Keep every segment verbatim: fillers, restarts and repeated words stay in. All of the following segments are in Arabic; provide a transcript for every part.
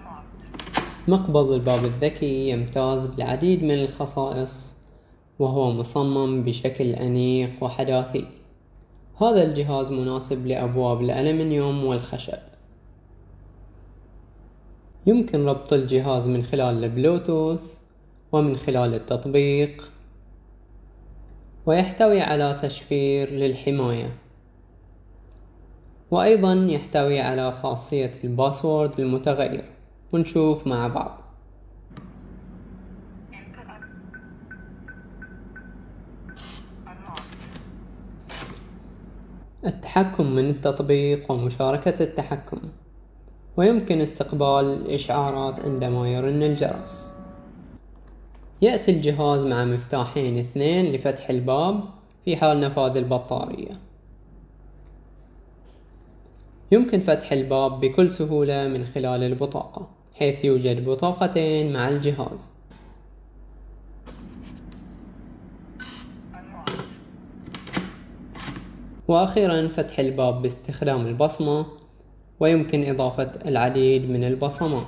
مقبض الباب الذكي يمتاز بالعديد من الخصائص، وهو مصمم بشكل أنيق وحداثي. هذا الجهاز مناسب لأبواب الألمنيوم والخشب. يمكن ربط الجهاز من خلال البلوتوث ومن خلال التطبيق، ويحتوي على تشفير للحماية، وأيضا يحتوي على خاصية الباسورد المتغير، ونشوف مع بعض. التحكم من التطبيق ومشاركة التحكم، ويمكن استقبال الإشعارات عندما يرن الجرس. يأتي الجهاز مع مفتاحين اثنين لفتح الباب في حال نفاذ البطارية. يمكن فتح الباب بكل سهولة من خلال البطاقة، حيث يوجد بطاقتين مع الجهاز. وأخيرا فتح الباب باستخدام البصمة، ويمكن إضافة العديد من البصمات.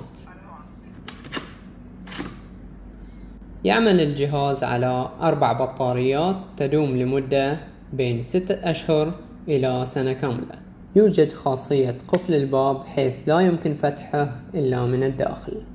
يعمل الجهاز على أربع بطاريات تدوم لمدة بين ستة أشهر إلى سنة كاملة. يوجد خاصية قفل الباب، حيث لا يمكن فتحه إلا من الداخل.